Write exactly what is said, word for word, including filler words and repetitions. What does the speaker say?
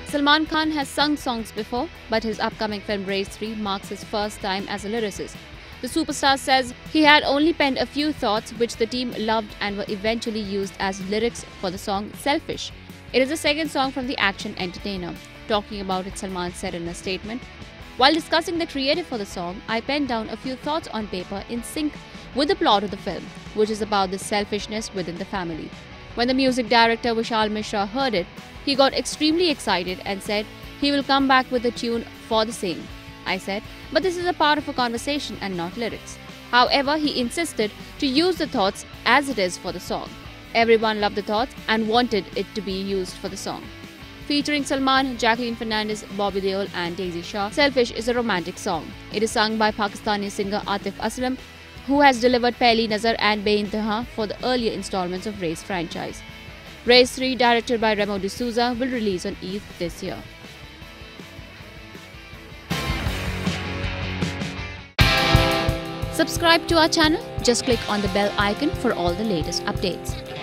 Salman Khan has sung songs before, but his upcoming film Race three marks his first time as a lyricist. The superstar says he had only penned a few thoughts which the team loved and were eventually used as lyrics for the song Selfish. It is the second song from the action entertainer. Talking about it, Salman said in a statement, "While discussing the creative for the song, I penned down a few thoughts on paper in sync with the plot of the film, which is about the selfishness within the family." When the music director Vishal Mishra heard it, he got extremely excited and said he will come back with a tune for the same. I said, but this is a part of a conversation and not lyrics. However, he insisted to use the thoughts as it is for the song. Everyone loved the thoughts and wanted it to be used for the song. Featuring Salman, Jacqueline Fernandez, Bobby Deol and Daisy Shah, Selfish is a romantic song. It is sung by Pakistani singer Atif Aslam, who has delivered Pehli, Nazar and Beintehaan for the earlier installments of Race franchise. Race three, directed by Remo D'Souza, will release on Eid this year. Subscribe to our channel. Just click on the bell icon for all the latest updates.